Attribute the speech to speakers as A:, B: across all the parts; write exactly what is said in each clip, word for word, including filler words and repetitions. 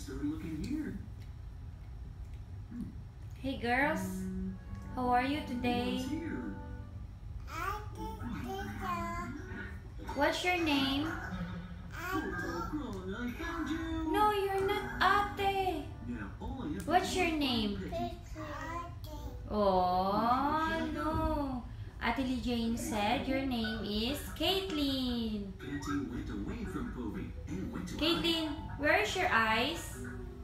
A: started looking here.
B: Hey girls, how are you today?
A: What's here?
B: What's your name?
A: Oh, Grown, I found you.
B: No, you're not Ate.
A: Now all you have to
B: What's
A: do
B: your
A: is
B: name?
A: pick-
B: Oh, no. Ate Lee Jane said your name is Caitlin.
A: Patty went away from Povey and went to
B: Caitlin, where is your eyes?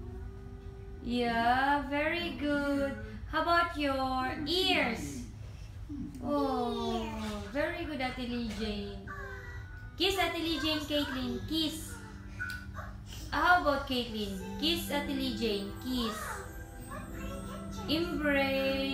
B: Yeah, very good. How about your ears? Oh, very good, Ate Lee Jane. Kiss Ate Lee Jane, Caitlin. Kiss. How about Caitlin? Kiss Ate Lee Jane. Kiss. Embrace.